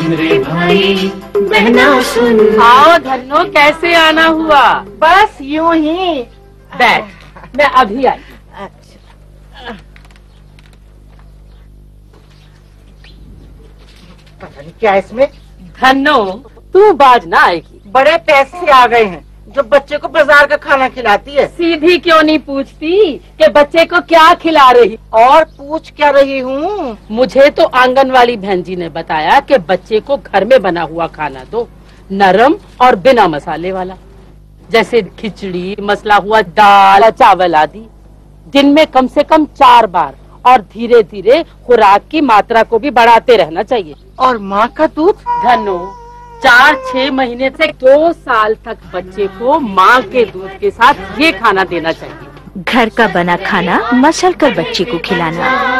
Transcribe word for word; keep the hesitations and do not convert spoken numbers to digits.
सुन रे भाई बहना सुन। आओ धन्नो, कैसे आना हुआ? बस यूं ही। बैठ, मैं अभी आई। अच्छा, पता नहीं क्या इसमें। धन्नो, तू बाज ना आएगी। बड़े पैसे आ गए हैं जो बच्चे को बाजार का खाना खिलाती है। सीधी क्यों नहीं पूछती कि बच्चे को क्या खिला रही? और पूछ क्या रही हूँ? मुझे तो आंगन वाली बहन जी ने बताया कि बच्चे को घर में बना हुआ खाना दो, नरम और बिना मसाले वाला, जैसे खिचड़ी, मसला हुआ दाल, चावल आदि, दिन में कम से कम चार बार, और धीरे धीरे खुराक की मात्रा को भी बढ़ाते रहना चाहिए। और माँ का दूध? धनो, चार छह महीने से दो साल तक बच्चे को माँ के दूध के साथ ये खाना देना चाहिए। घर का बना खाना मसल कर बच्चे को खिलाना।